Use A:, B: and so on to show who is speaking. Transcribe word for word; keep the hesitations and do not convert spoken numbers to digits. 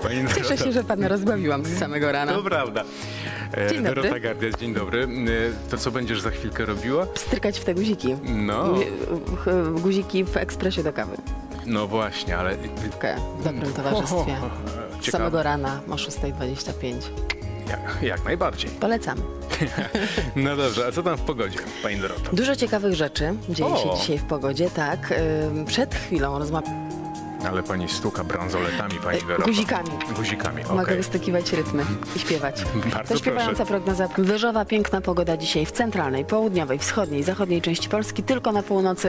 A: Pani
B: Cieszę
A: Dorota.
B: się, że pana rozbawiłam z samego rana.
A: To prawda. E,
B: Dzień dobry.
A: Dorota Gardias, dzień dobry. E, To co będziesz za chwilkę robiła?
B: Strykać w te guziki.
A: No,
B: Ch- Guziki w ekspresie do kawy.
A: no właśnie, ale...
B: Okej, w dobrym towarzystwie. Z
A: Ciekawe.
B: samego rana o szósta dwadzieścia pięć.
A: Jak, jak najbardziej.
B: Polecam.
A: No dobrze, a co tam w pogodzie, pani Doroto?
B: Dużo ciekawych rzeczy dzieje
A: O!
B: się dzisiaj w pogodzie, tak. Ym, Przed chwilą rozmawiałam
A: Ale pani stuka bransoletami, pani Doroto.
B: guzikami.
A: Guzikami,
B: Mogę
A: okej.
B: wystykiwać rytmy i śpiewać.
A: Bardzo
B: Zaśpiewająca
A: proszę.
B: prognoza. Wyżowa, piękna pogoda dzisiaj w centralnej, południowej, wschodniej, zachodniej części Polski, tylko na północy.